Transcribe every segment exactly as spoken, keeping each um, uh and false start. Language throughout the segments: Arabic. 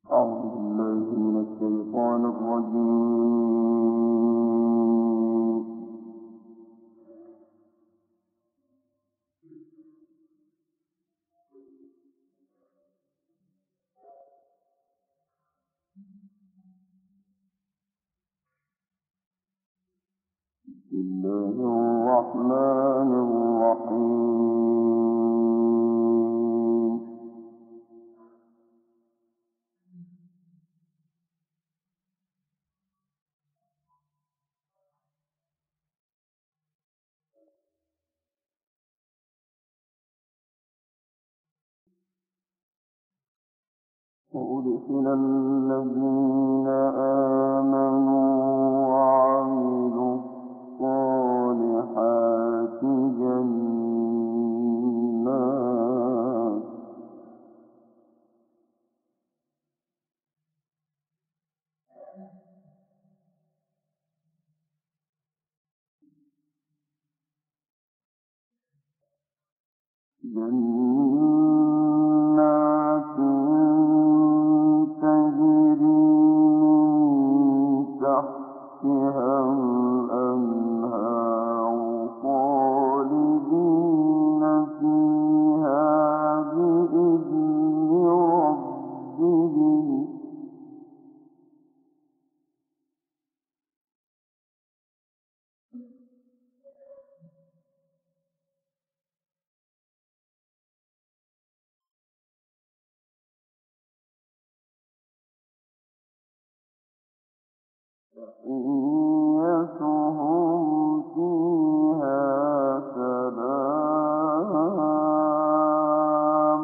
أعوذ بالله من الشيطان الرجيم. بسم الله الرحمن الرحيم. وأدخل الذين آمنوا وعملوا الصالحات جنات جنات تجري من تحتها الأنهار خالدين فيها بإذن ربهم. تحيتهم فيها سلام.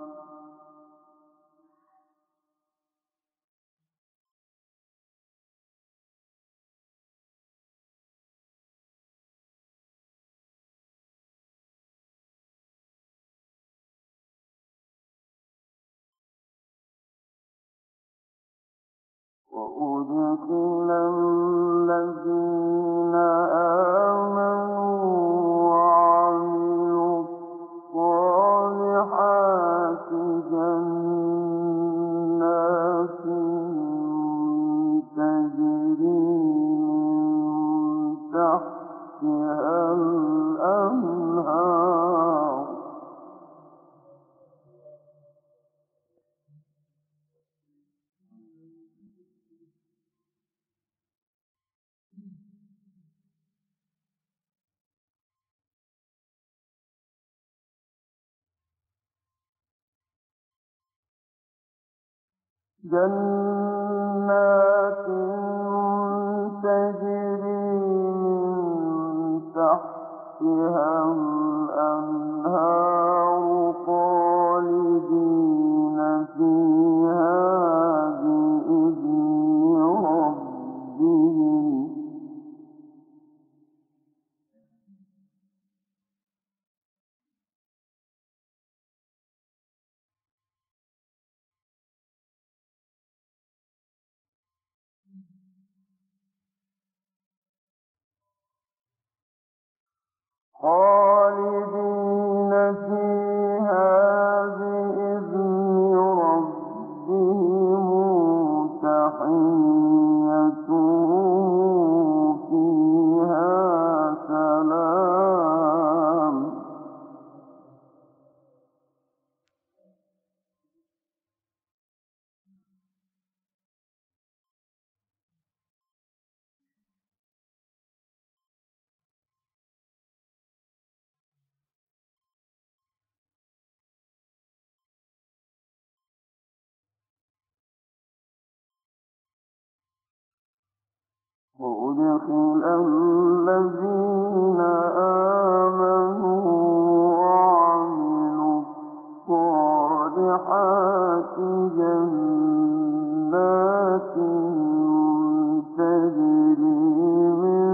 وأدخل الذين آمنوا وعملوا الصالحات جنات تجري من تحتها الأنهار جنات تجري من تحتها الأنهار خالدين فيها بإذن ربهم. خالدين فيها بإذن ربهم تحيتهم فيها سلام. وأدخل الذين آمنوا وعملوا الصالحات جنات تجري من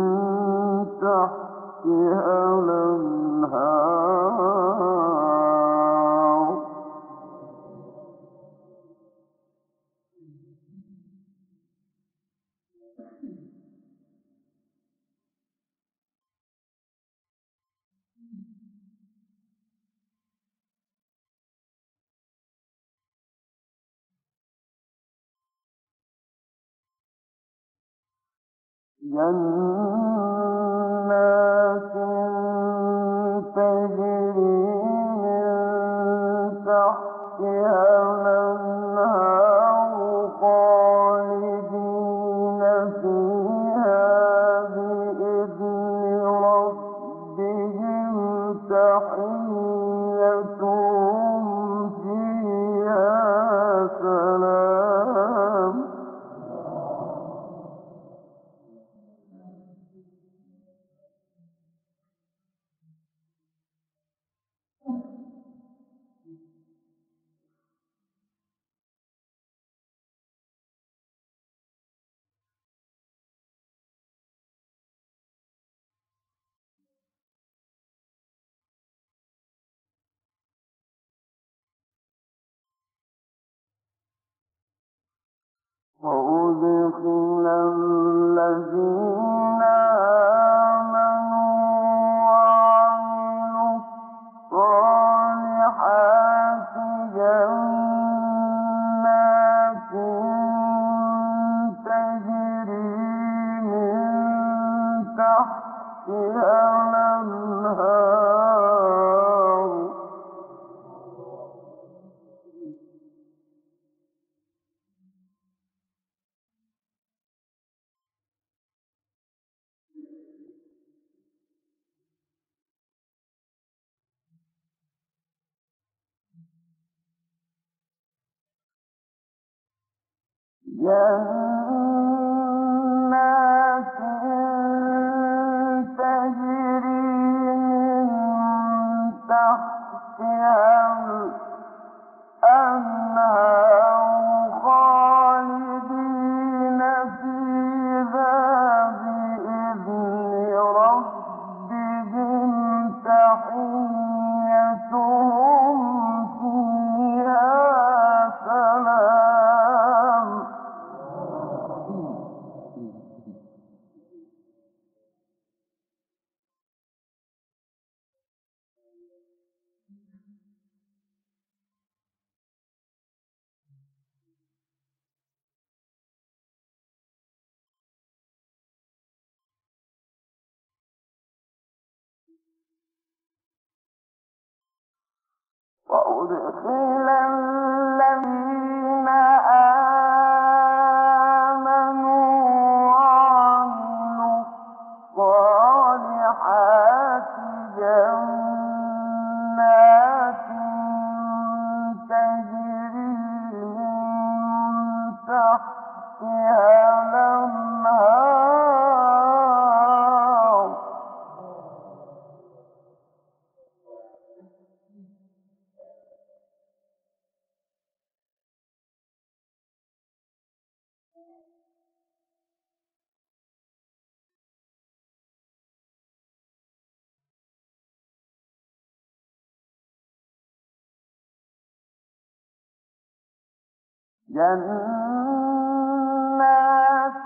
تحتها الأنهار جنات تجري من تحتها الأنهار خالدين فيها بإذن ربهم تحيتهم فيها سلام. وأدخل الذين آمنوا وعملوا الصالحات جنات تجري من تحتها الأنهار جنات تجري من تحتها الأنهار خالدين فيها بإذن ربهم تحيتهم فيها سلام. وأدخل الذين آمنوا وعملوا الصالحات جنات تجري من تحتها الأنهار جنات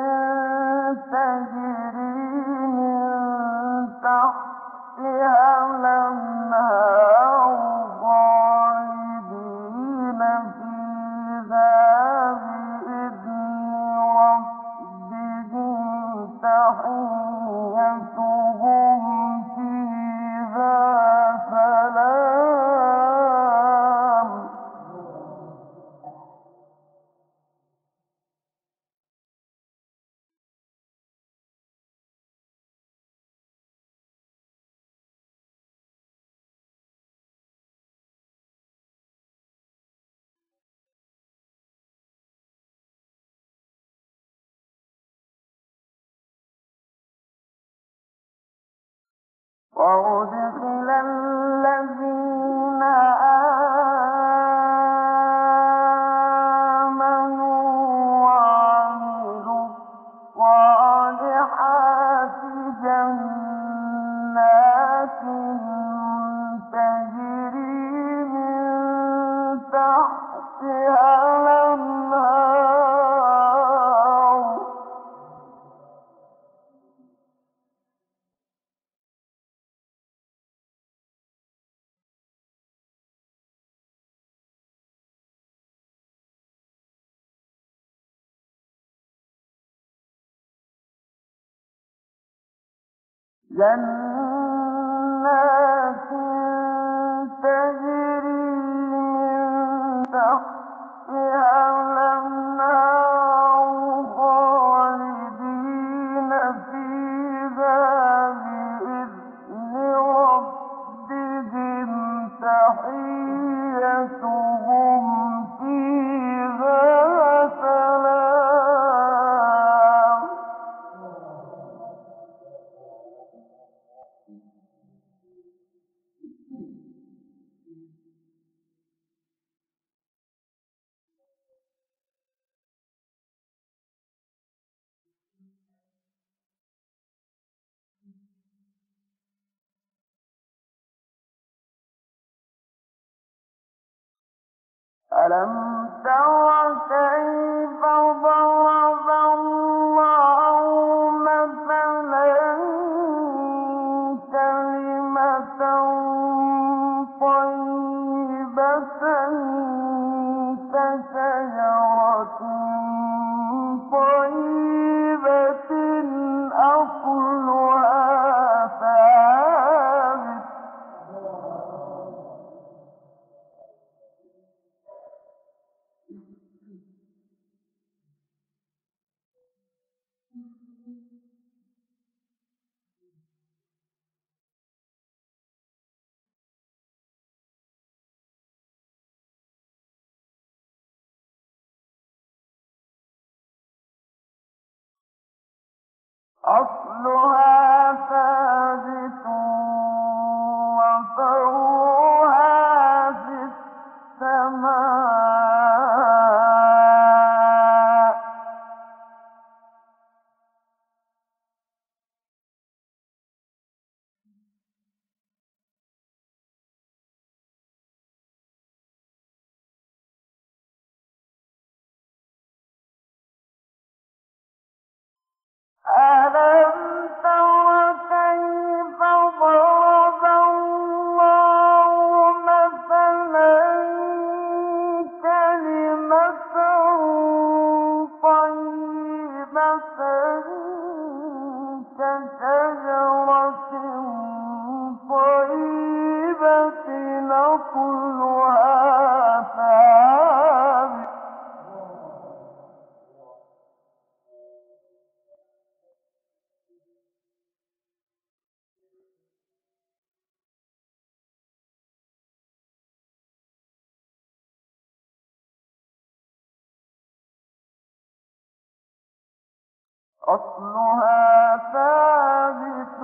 تجري من تحتها الأنهار خالدين فيها بإذن ربهم تحيتهم فيها سلام. وأدخل الذين آمنوا وعملوا الصالحات جنات تجري من تحتها الأنهار جنات تجري من تحتها الأنهار خالدين فيها بإذن ربهم تحيتهم فيها سلام. ألم تر كيف ضرب الله مثلا كلمة طيبة كشجرة طيبة أصلها ثابت. أصلها ثابت وفرعها في السماء. ألم تر كيف ضرب الله مثلا كلمة طيبة كشجرة طيبة أصلها ثابت. أصلها ثابت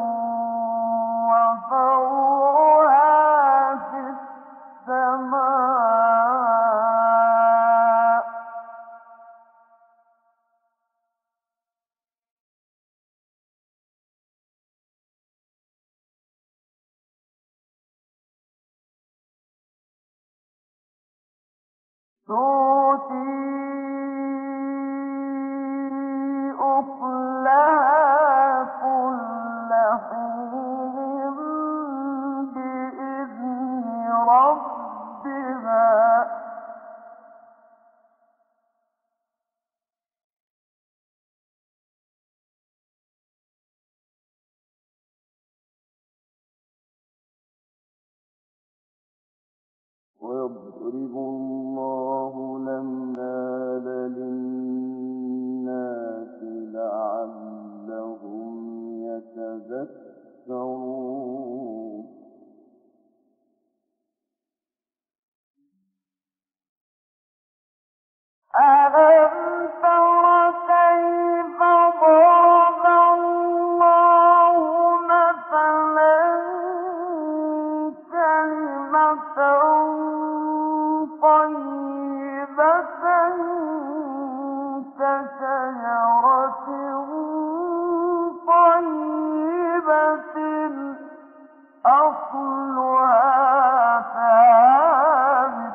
وفرعها في السماء. تؤتي أكلها كل حين بإذن ربها. ويضرب الله الأمثال للناس لعلهم يتذكرون. ألم تر كيف ضرب الله مثلا كلمة طيبة كشجرة طيبة أصلها ثابت.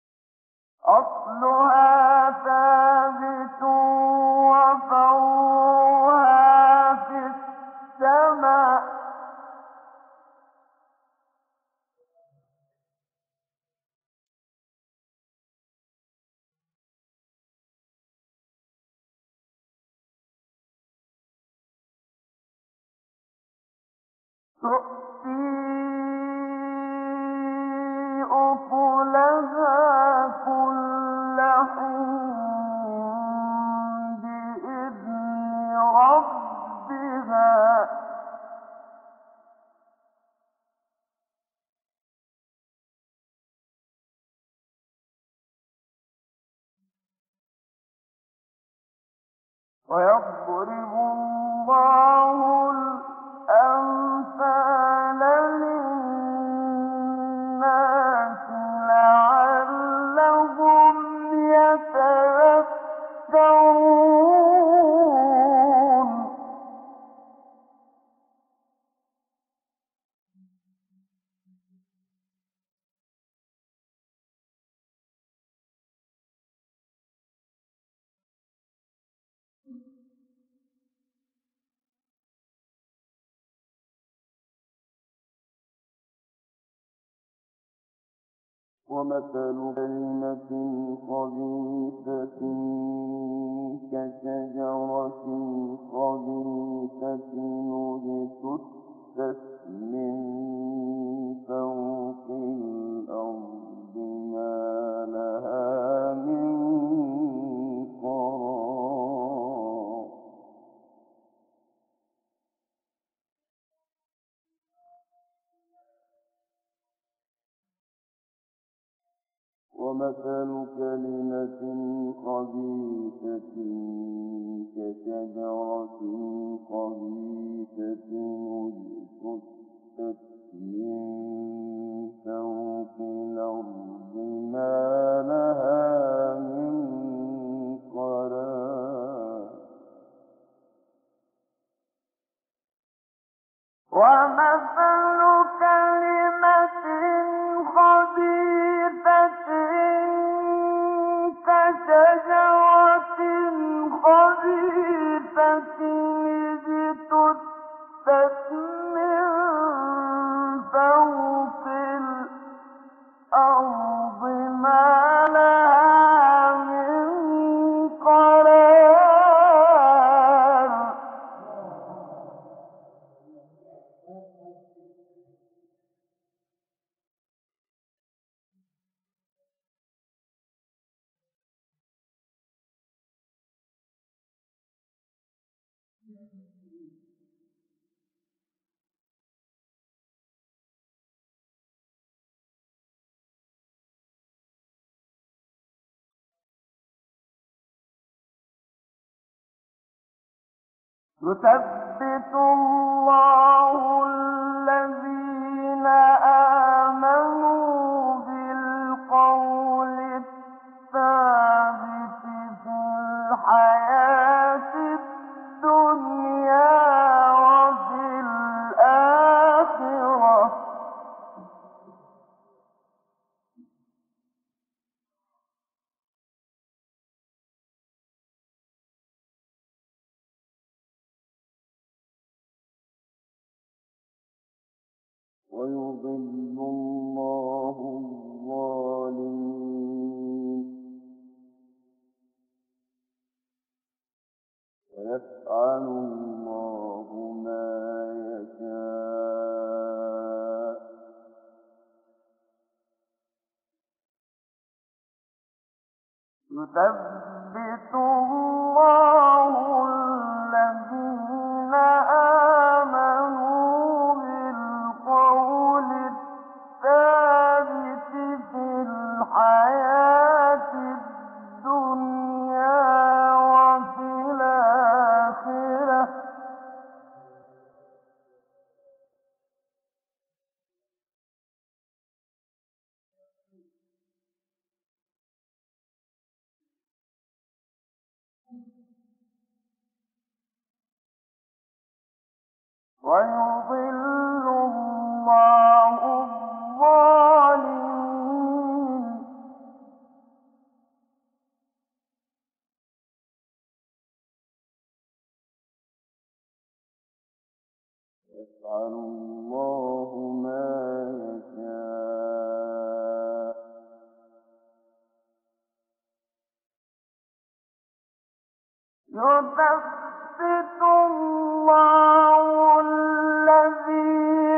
أصلها ثابت وفرعها تؤتي أكلها كل حين بإذن ربها ويضرب الله الأمثال للناس لعلهم يتذكرون ومثل كلمة خبيثة كشجرة خبيثة اجتثت من فوق الأرض ما لها من قرار ومثل كلمة خبيثة كشجرة خبيثة اجتثت من فوق الأرض ما لها من قرار ومثل كلمة خبيثة كشجرة خبيثة اجتثت من فوق الأرض ما لها من قرار يثبت الله الذين آمنوا بالقول الثابت في الحياة الدنيا وفي الآخرة ويضل الله الظالمين ويفعل الله ما يشاء يثبت الله الذين آمنوا بالقول الثابت في الحياة الدنيا وفي الآخرة ويضل الله الظالمين يفعل الله ما يشاء يثبت الله الذين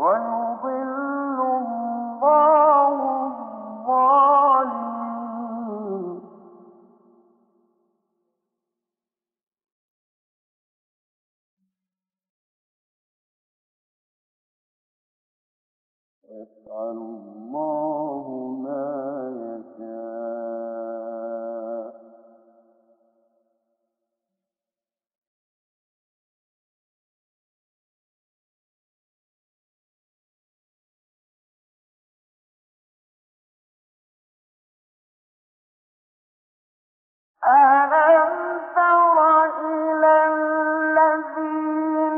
ويضل الله الظالمين. يفعل الله ما يشاء. ألم تر إلى الذين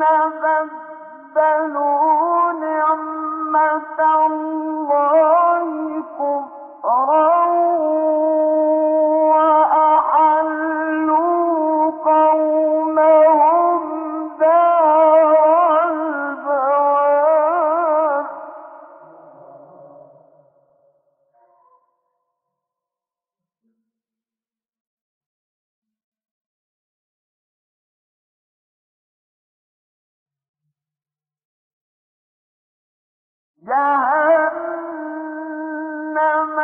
بدلوا نعمة الله كفرا وأحلوا قومهم دار البوار. جهنم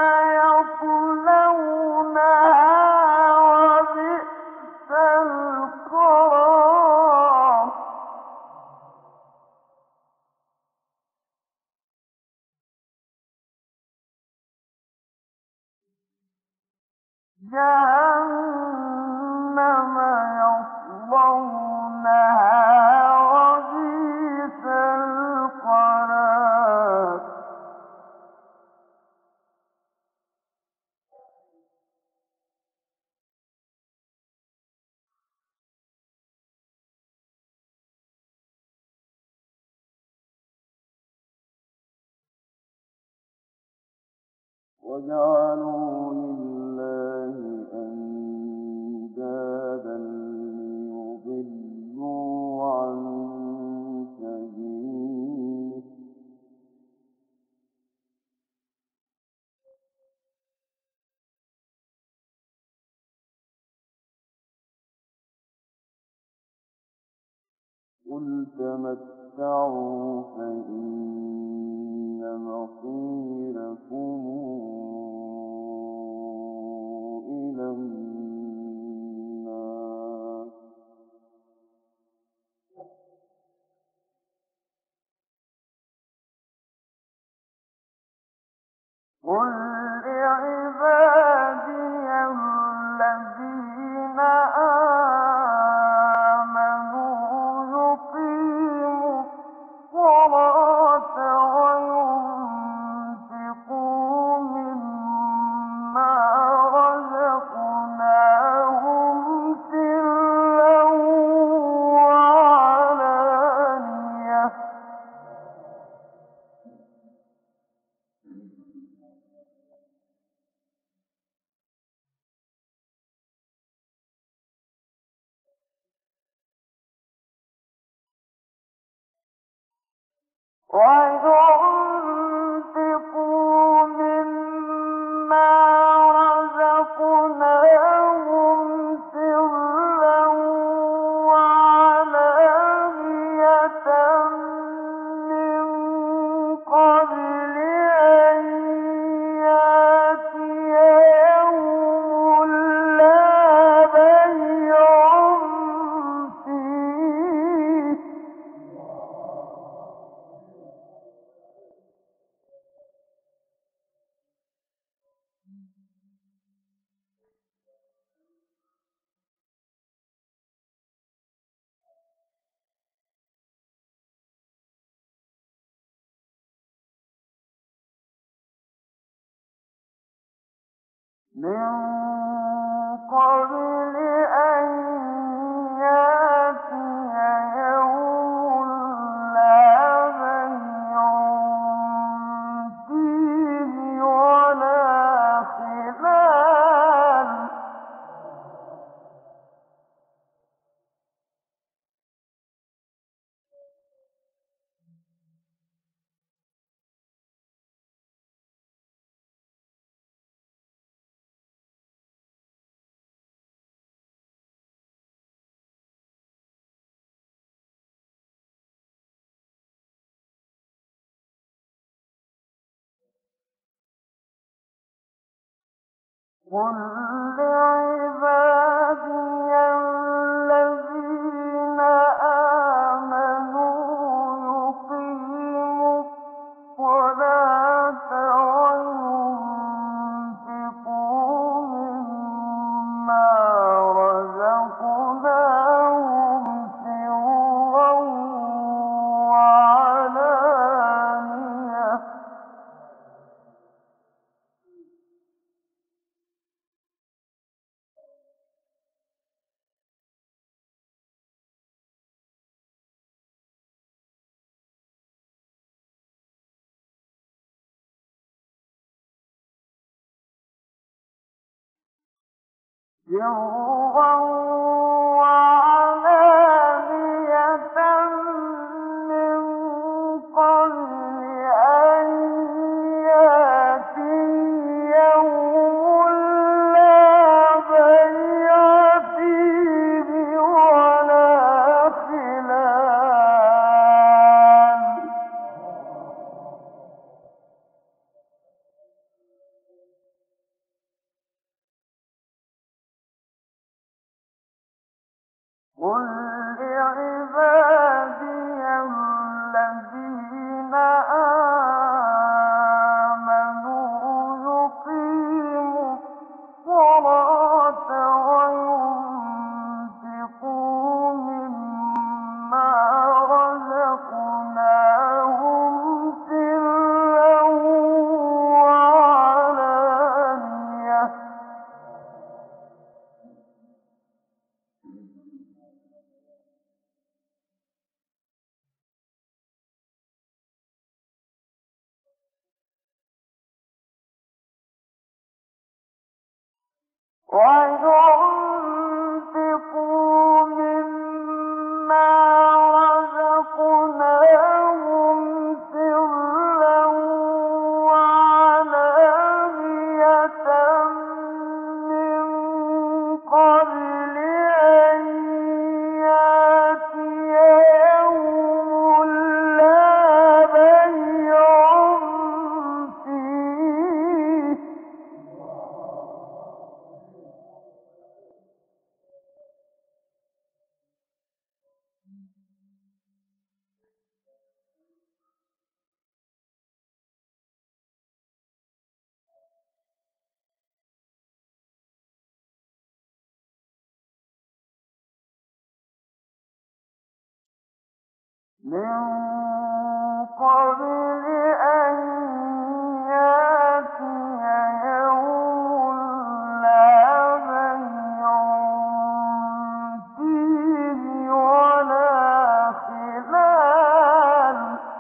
يصلونها وبئس القرار. جهنم يصلونها وبئس القرار. وجعلوا لله أندادا ليضلوا عن سبيله. قل تمتعوا فإن مصيركم إلى النار. قل لعبادي الذين آمنوا يقيموا الصلاة وينفقوا مما رزقناهم سرا وعلانية. وينفقوا مما رزقناهم سرا وعلانية من قبل أن يأتي يوم لا بيع فيه من قبل أن يأتي يوم لا بيع فيه ولا خلال. قل لعبادي الذين آمنوا يقيموا الصلاة وينفقوا مما رزقناهم سرا وعلانية سرا وعلانية من قبل أن يأتي يوم لا بيع فيه ولا خلال قل لعبادي الذين آمنوا يقيموا الصلاة وينفقوا مما رزقناهم سرا وعلانية وينفقوا مما رزقناهم سرا وعلانية من قبل أن يأتي يوم لا بيع فيه من قبل أن يأتي يوم لا بيع فيه ولا خلال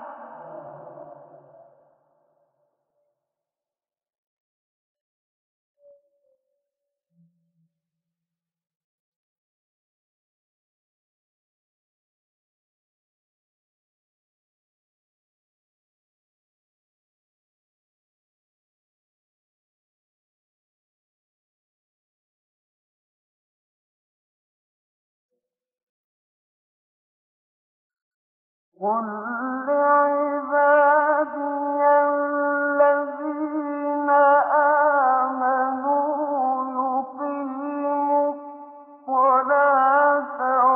قل لعبادي الذين آمنوا يقيموا الصلاة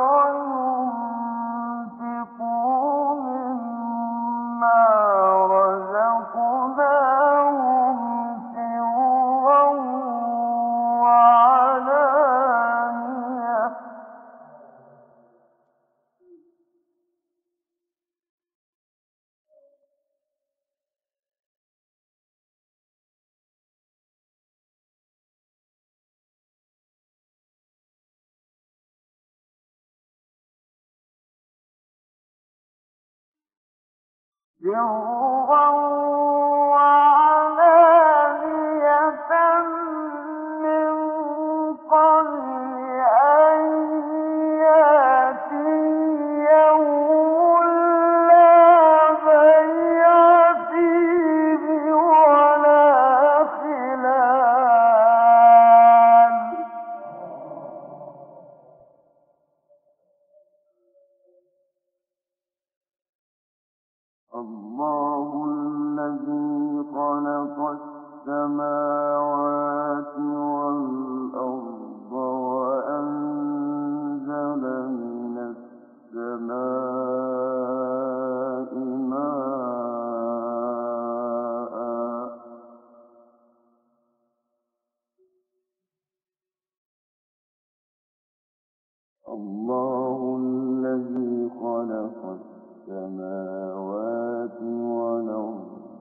وينفقوا مما رزقناهم سرا وعلانية سرا وعلانية من قبل أن يأتي يوم لا بيع فيه ولا خلال الله الذي الله الذي خلق السماوات والأرض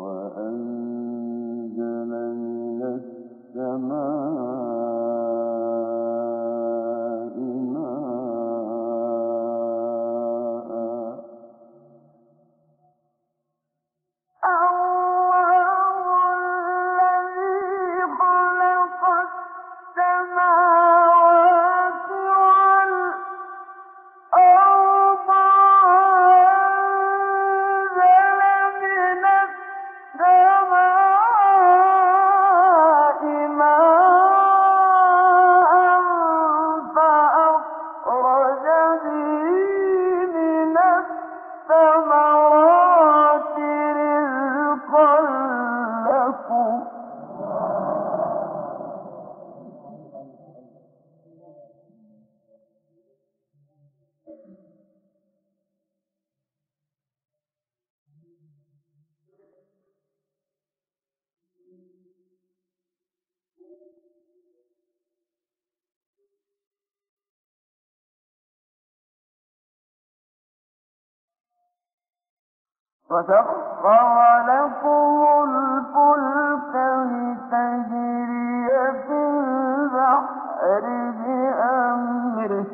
وأنزل من السماء ماء وسخر لكم الفلك لتجري في البحر بأمره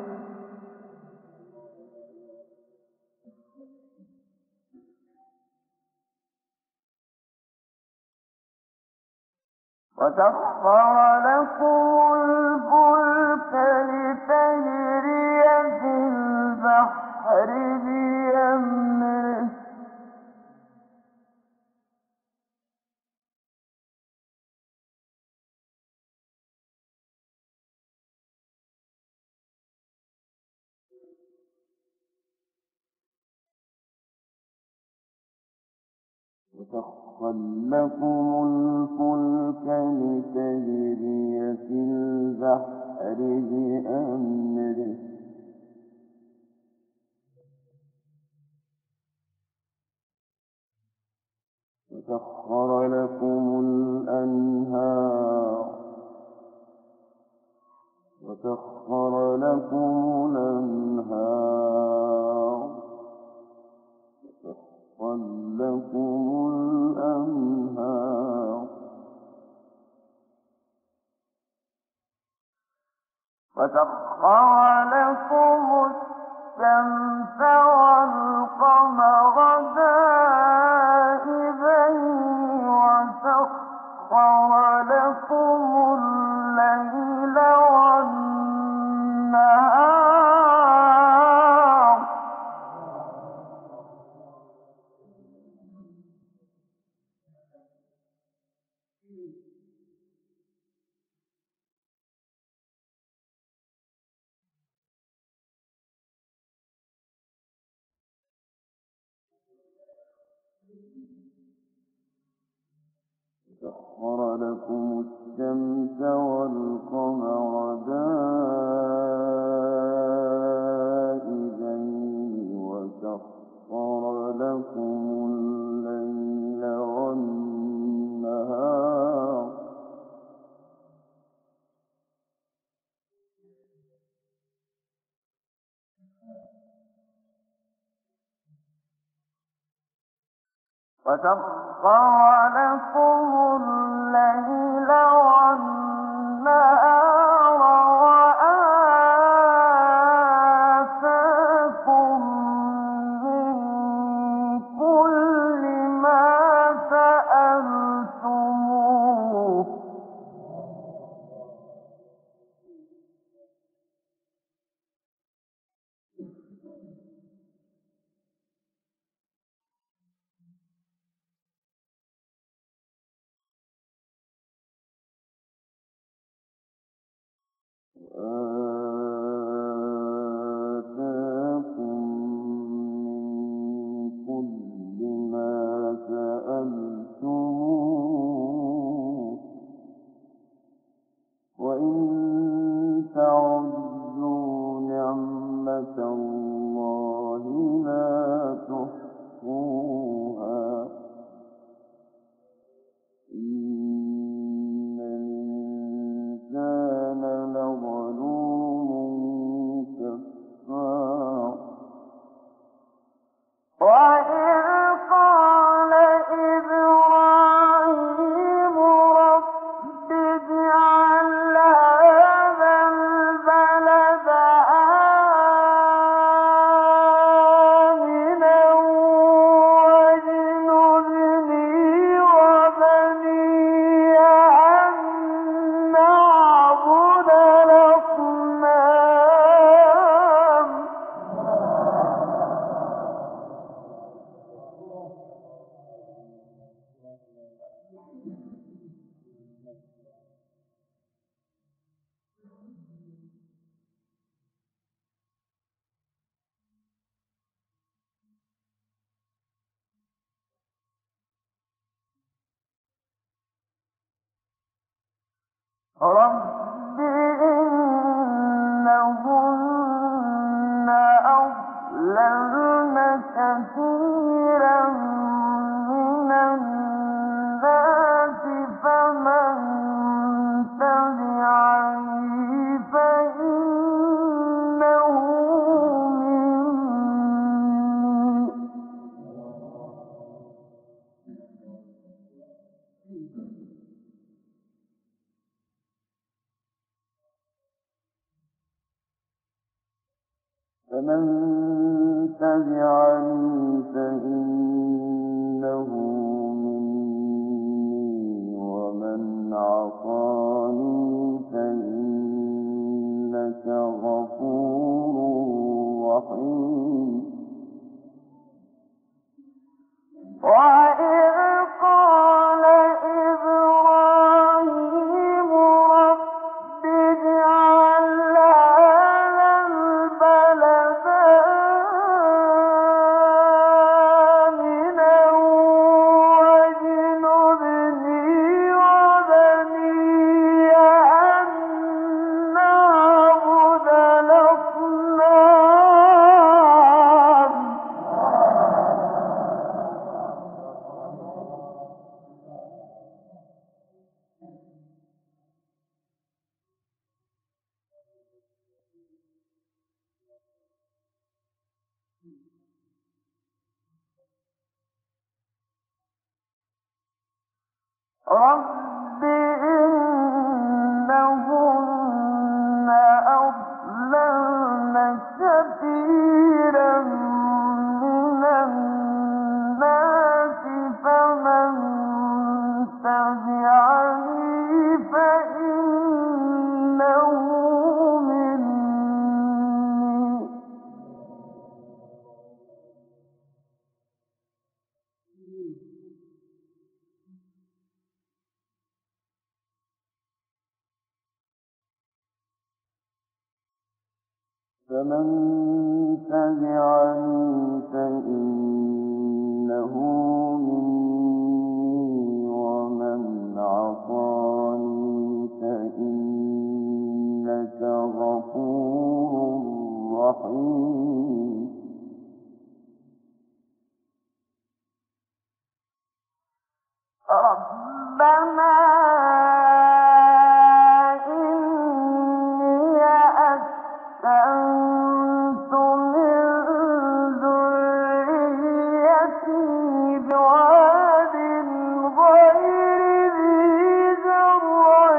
وسخر لكم الفلك لتجري في البحر بأمره وسخر لكم الفلك لتجري في البحر بأمره وسخر لكم الأنهار وسخر لكم الأنهار وسخر لكم الأنهار وسخر لكم الشمس والقمر دائبين وسخر لكم الليل والنهار سخر لكم الشمس والقمر دائبين وسخر لكم الليل والنهار وسخر لكم الليل والنهار وآتاكم من كل ما سألتموه رب إنهن أضللن كثيرا من الناس فمن تبعني فإنه مني فمن تبعني فإنه مني ومن عصاني فإنك غفور رحيم وإذ قال إبراهيم رب اجعل هذا البلد آمنا واجنبني وبني أن نعبد الأصنام رب إنهن أضللن كثيرا من الناس فمن تبعني فإنه مني فمن تبعني فإنه مني ومن عصاني فإنك غفور رحيم ربنا إني أسكنت من ذريتي بواد غير ذي زرع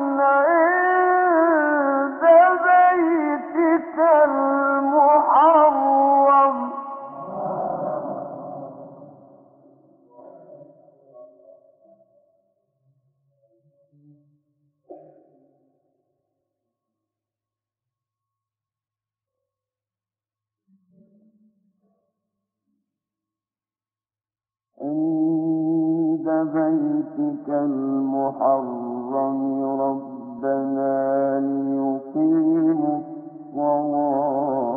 عند بيتك المحرم عند بيتك المحرم ربنا ليقيموا الصلاة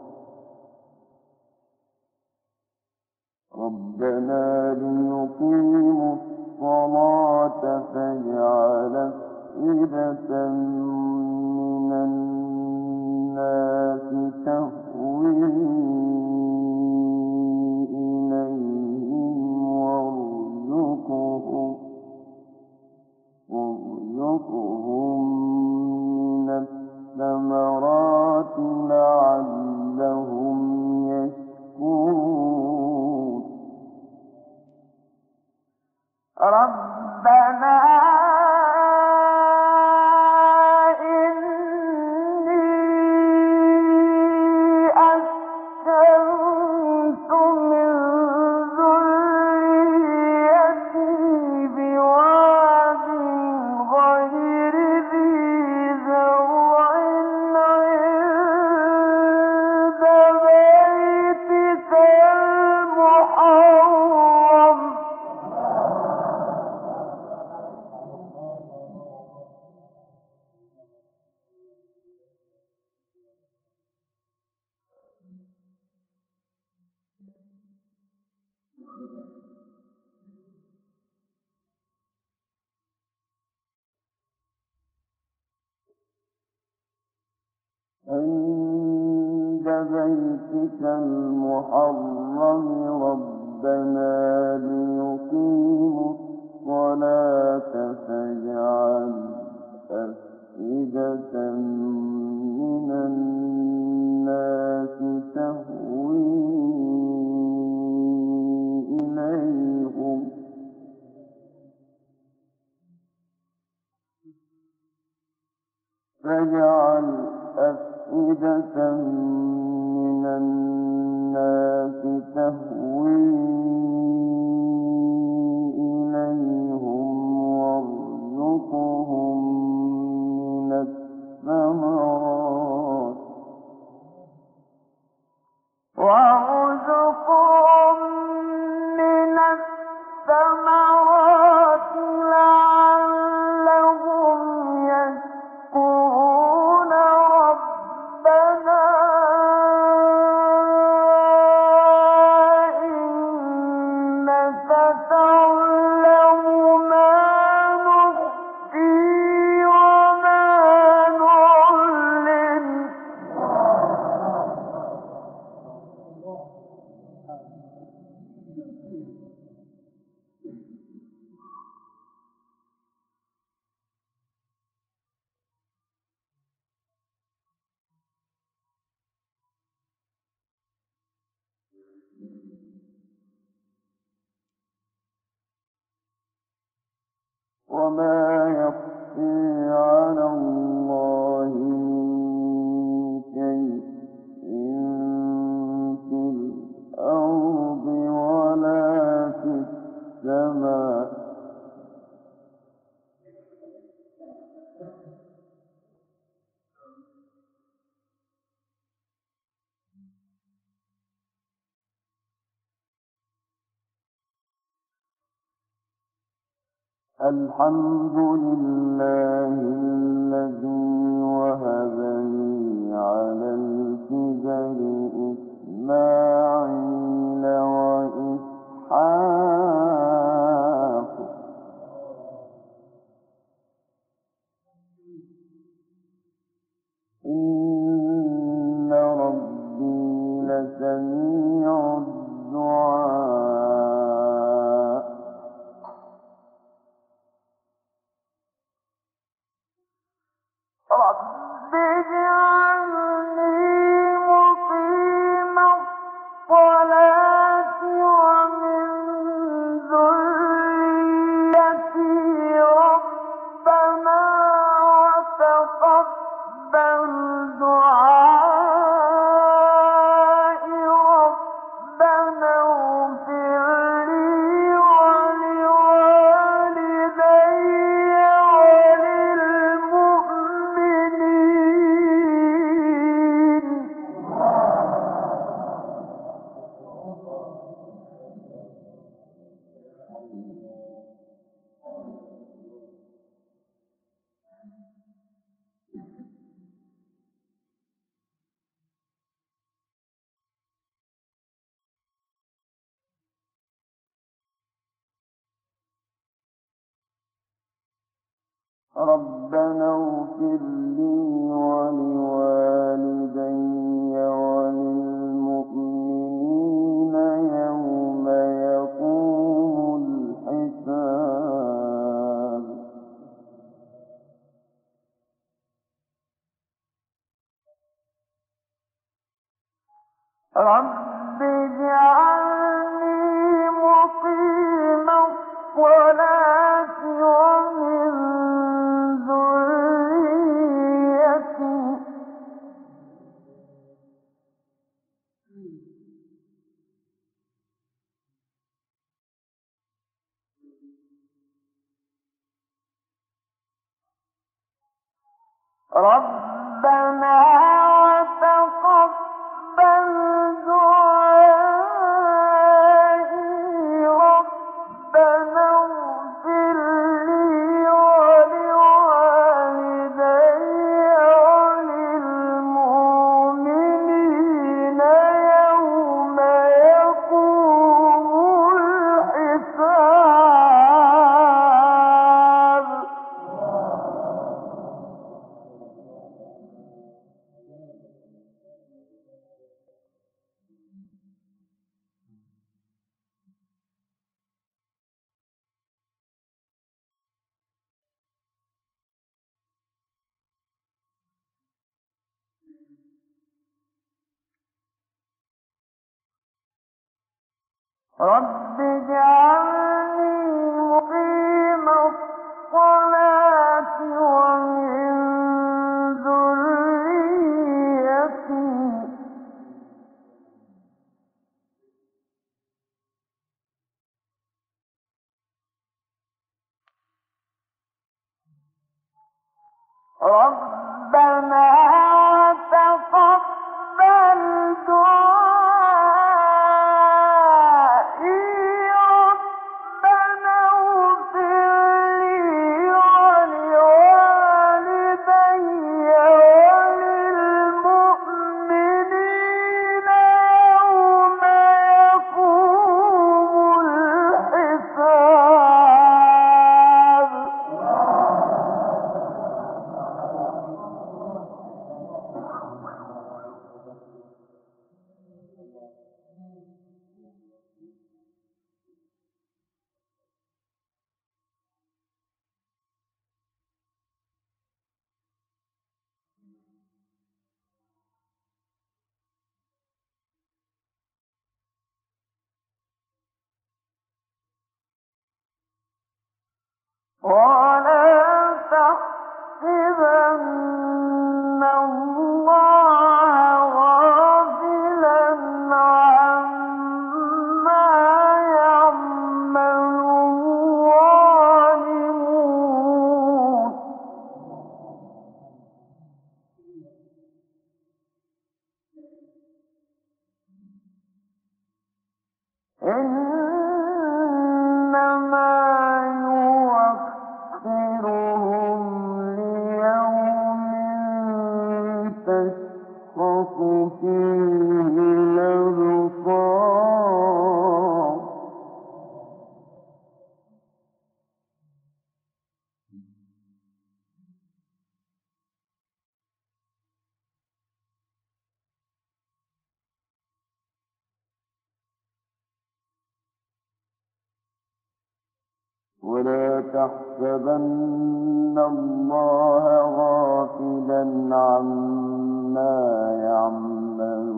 ربنا ليقيموا الصلاة فاجعل أفئدة من الناس تهوي إليهم وارزقهم وارزقهم من الثمرات لعلهم يشكرون ربنا إني أسكنت من ذريتي بواد غير ذي زرع عند بيتك المحرم بيتك المحرم ربنا ليقيموا الصلاة فاجعل أفئدة من الناس تهوي إليهم فاجعل أفئدة من الناس تهوي إليهم وارزقهم من الثمرات وارزقهم من الثمرات لعلهم يشكرون ربنا إنك تعلم ما نخفي وما نعلن وما يخفي على الله من شيء في الأرض ولا في السماء الحمد لله الذي وهب لي على الكبر إسماعيل وإسحاق إن ربي لسميع الدعاء رب اجعلني مقيم الصلاة ومن ذريتي ربنا وتقبل دعائي ربنا اغفر لي ولوالدي وللمؤمنين ربنا اغفر لي ولوالدي وللمؤمنين يوم يقوم الحساب رب اجعلني مقيم الصلاة ومن ذريتي ربنا وتقبل دعائي ربنا اغفر لي ولوالدي وللمؤمنين يوم يقوم الحساب رب اجعلني مقيم الصلاة ومن ذريتي ربنا تقبل دعائي ربنا اغفر لي ولوالدي وللمؤمنين يوم يقوم الحساب. ولا تحسبن الله غافلا عما يعمل الظالمون إنما يوخرهم ليوم تشخص فيه الأبصار ولا تحسبن الله غافلا عما يعمل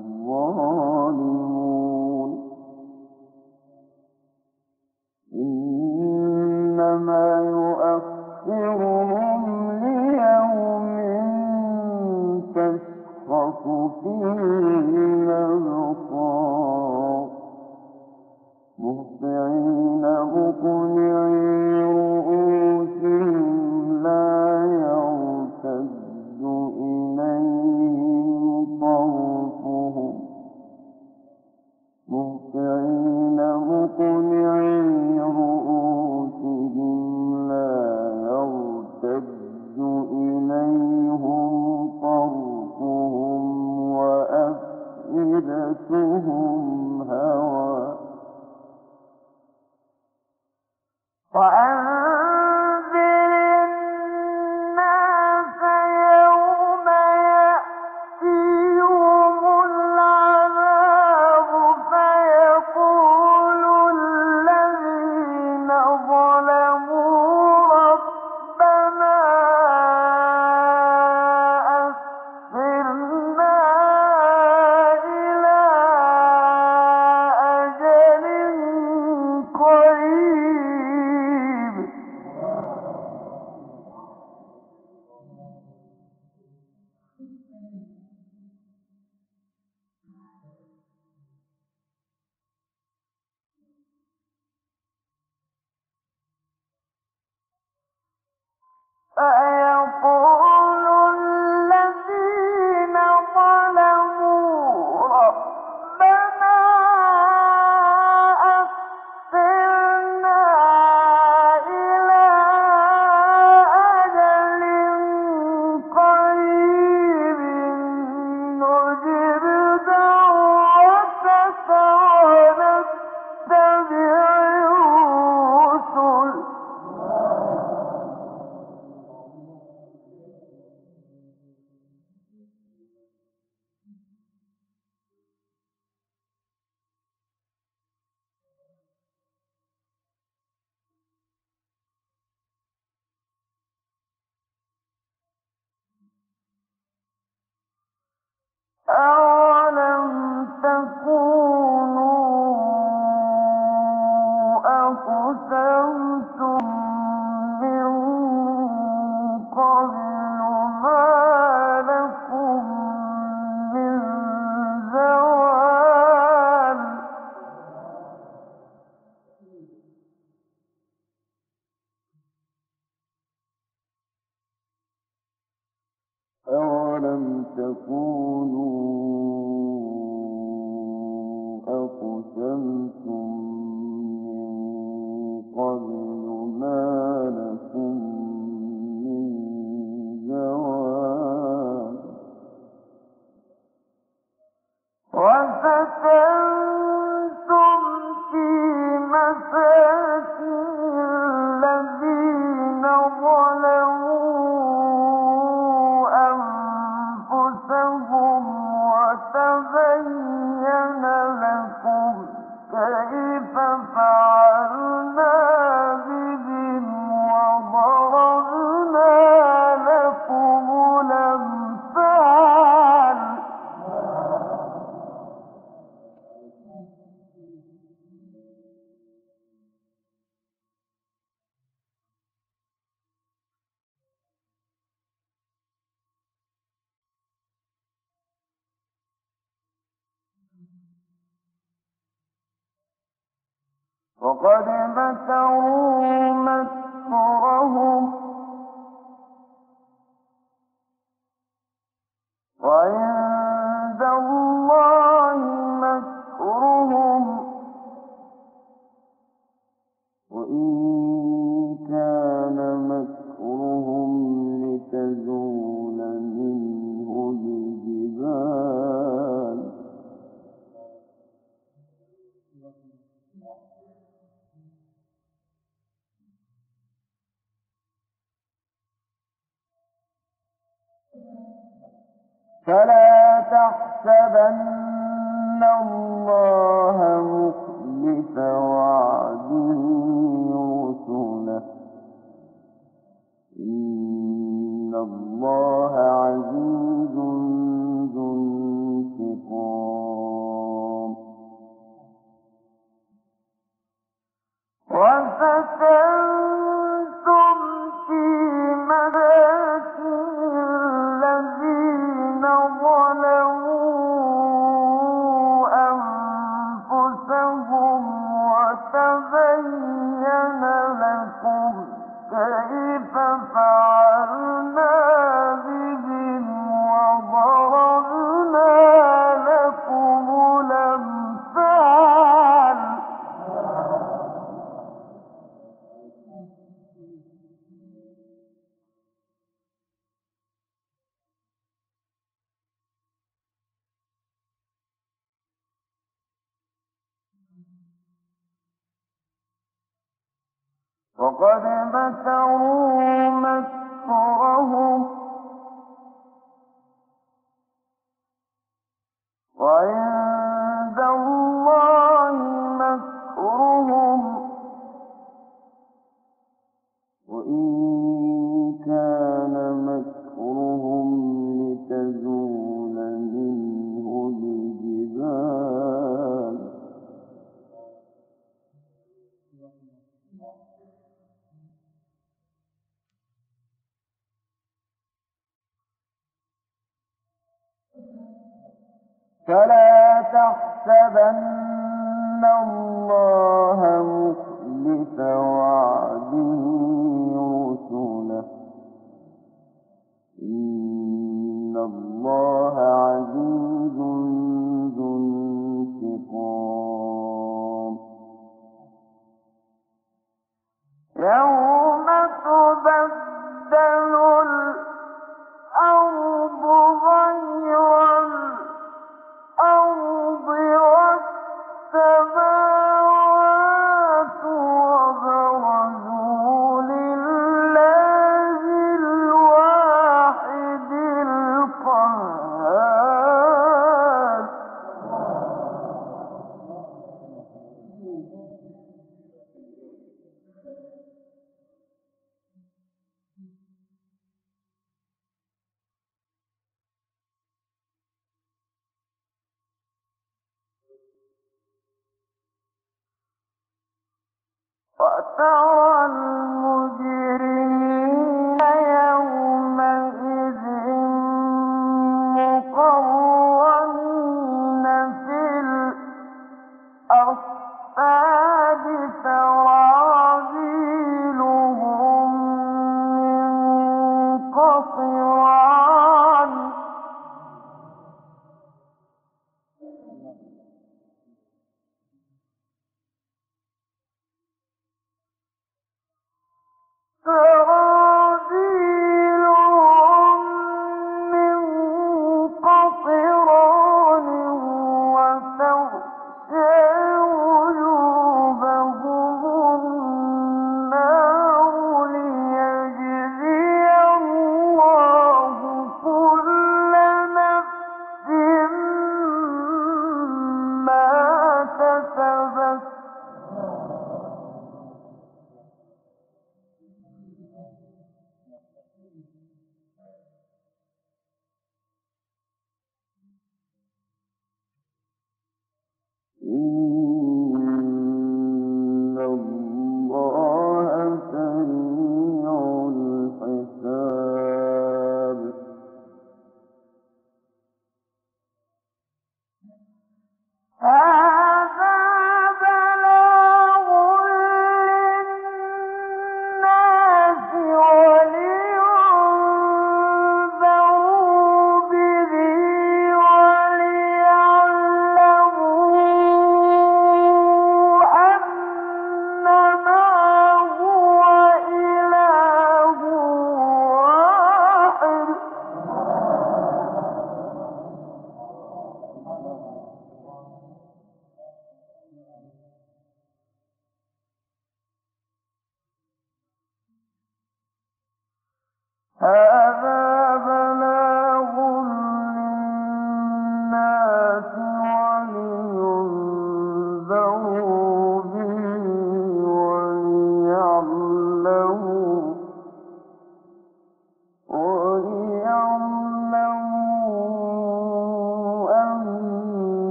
الظالمون إنما يؤخرهم ليوم تشخص فيه الأبصار مهطعين مقنعي رؤوسهم لا يرتد إليهم طرفهم مهطعين مقنعي رؤوسهم لا يرتد إليهم طرفهم وأفئدتهم هوى وأنذر الناس يوم يأتيهم العذاب فيقول الذين ظلموا ربنا أخرنا إلى أجل قريب فيقول الذين ظلموا ربنا أخرنا إلى أجل قريب نجب دعوتك ونتبع الرسل أولم تكونوا أقسمتم من قبل ما لكم من زوال وسكنتم في مساكن الذين ظلموا أنفسهم وتبين لكم كيف فعلنا بهم وضربنا لكم الأمثال وقد مكروا مكرهم وعند الله مكرهم وإن كان مكرهم لتزول منه الجبال فلا تحسبن الله مخلف وعده رسله إن الله عزيز ذو انتقام وسكنتم في مساكن الذين ظلموا أنفسهم وتبين لكم كيف فعلنا بهم وضربنا لكم الأمثال وقد مكروا مكرهم وعند الله مكرهم وإن كان مكرهم لتزول منه الجبال فلا تحسبن الله مخلف وعده رسله إن الله عزيز ذو انتقام يوم تبدل الأرض غير الأرض والسماوات وبرزوا لله الواحد القهار وترى المجرمين يومئذ مقرنين في الأصفاد سرابيلهم من قطران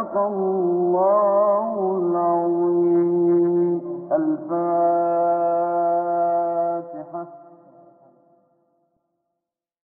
صدق الله العظيم. الفاتحة.